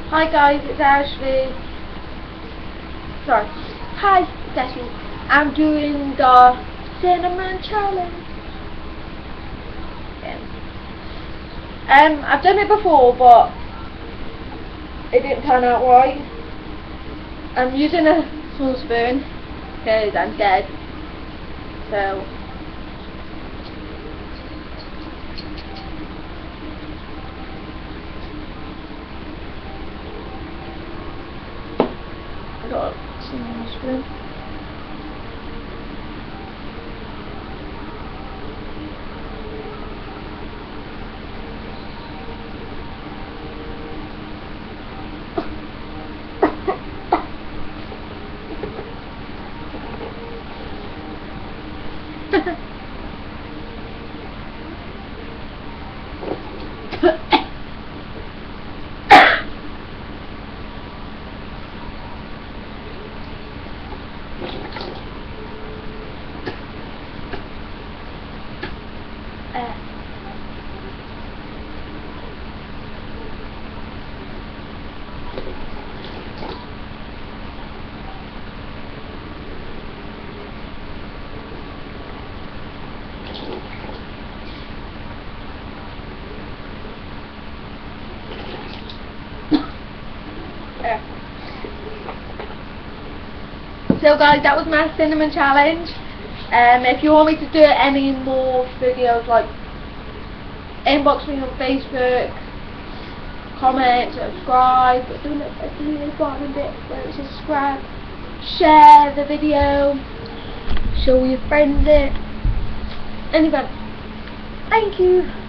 Hi guys, it's Ashley. Sorry. Hi, it's Ashley. I'm doing the cinnamon challenge. I've done it before, but it didn't turn out right. I'm using a small spoon because I'm dead. So. I got a small spoon. So guys, that was my cinnamon challenge. If you want me to do any more videos, like inbox me on Facebook, comment, subscribe, do the bottom bit where it says subscribe, share the video, show your friends it, anybody. Thank you.